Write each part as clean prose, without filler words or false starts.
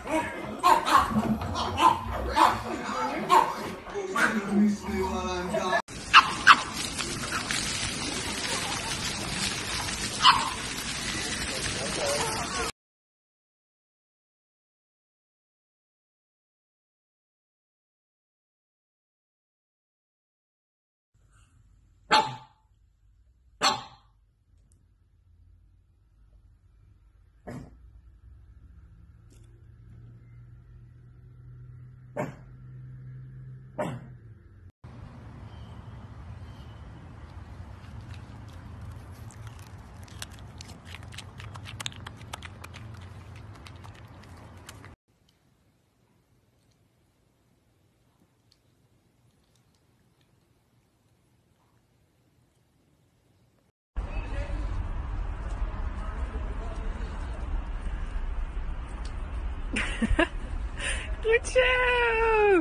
Good job!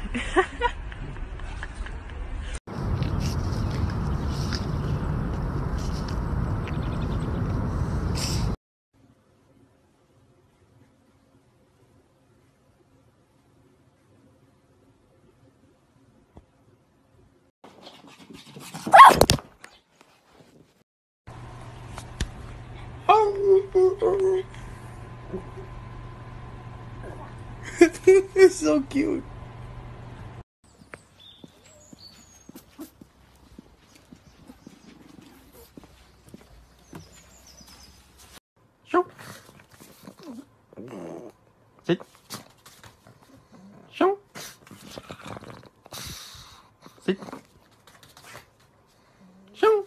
It's so cute. Show. Sit. Show. Sit. Show.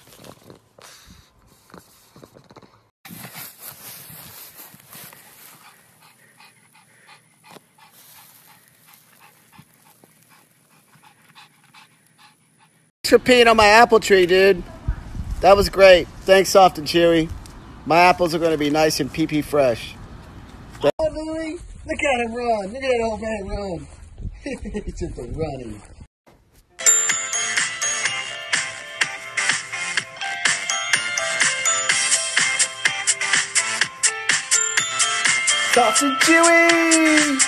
For peeing on my apple tree, dude. That was great. Thanks, Soft and Chewy. My apples are going to be nice and pee-pee fresh. Oh, Louie, look at him run. Look at that old man run. He's just a running. Soft and Chewy.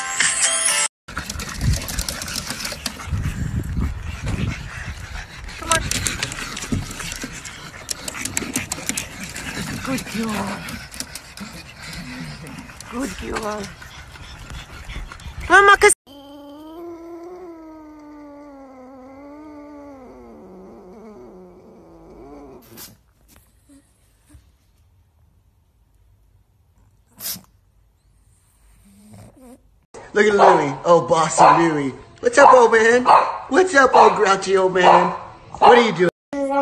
Good girl. Good girl. Mama, cause look at Louie. Oh, bossy Louie. What's up, old man? What's up, old grouchy old man? What are you doing?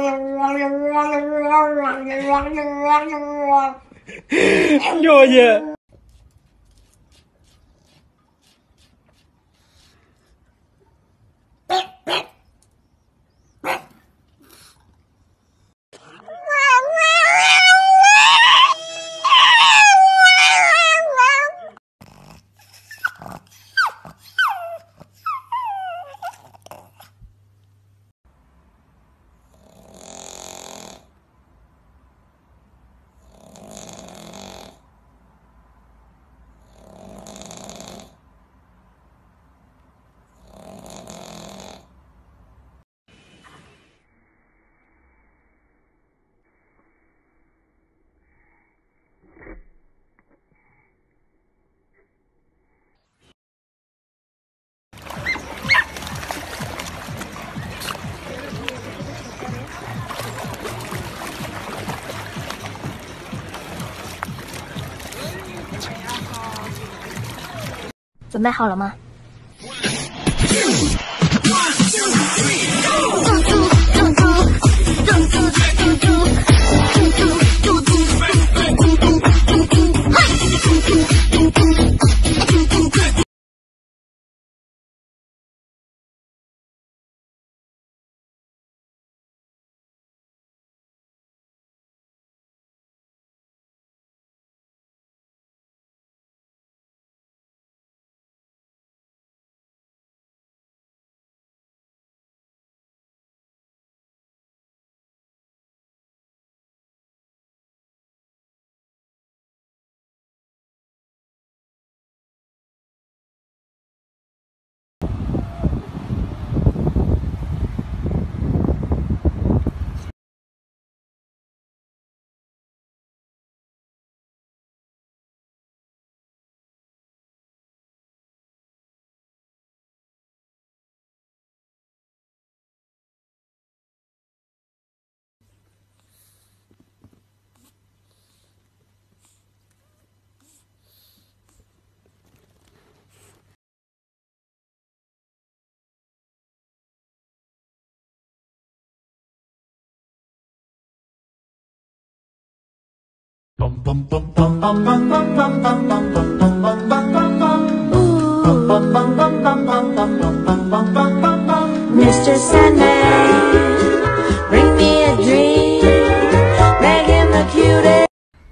No, yeah. “准备好了吗？ Mr. Sandman, bring me a dream, make him the cutest.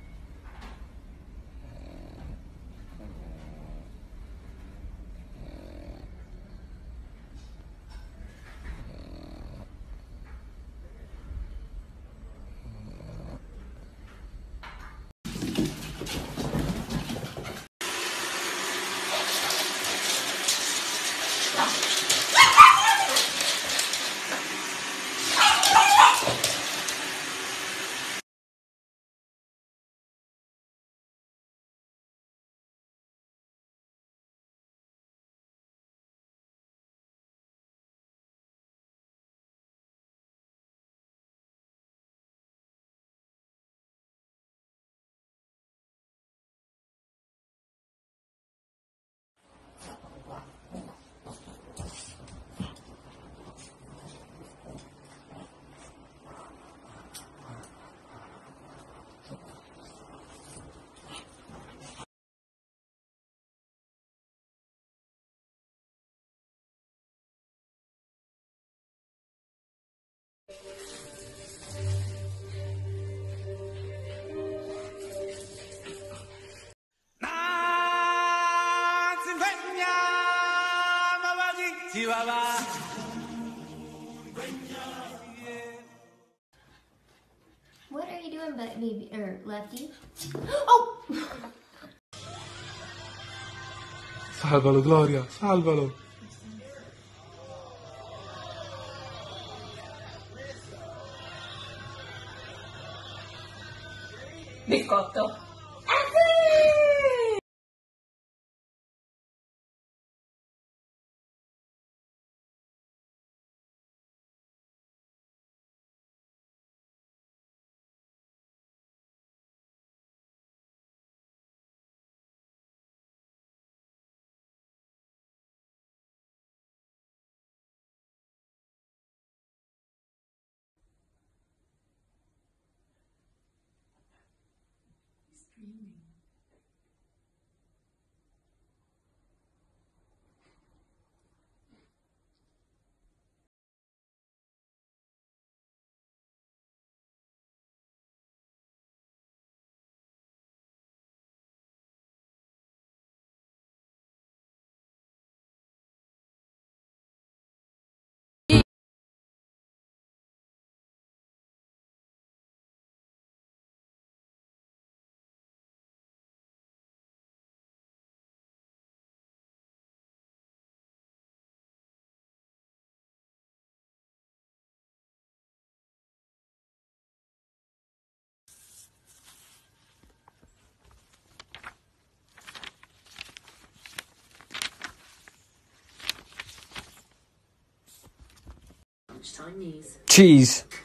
What are you doing, baby, or Lefty? Oh! Salvalo, Gloria, salvalo. Biscotto. Cheese.